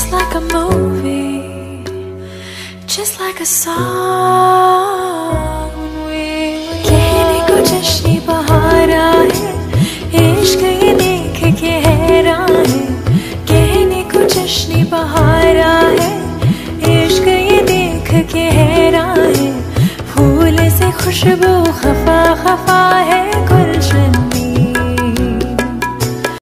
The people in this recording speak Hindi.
just like a movie, just like a song. कहने को जश्न बहारा है, इश्क ये देख के हैरान है. कहने को जश्न बहारा है, इश्क ये देख के हैरान है. फूल से खुशबू खफा खफा है.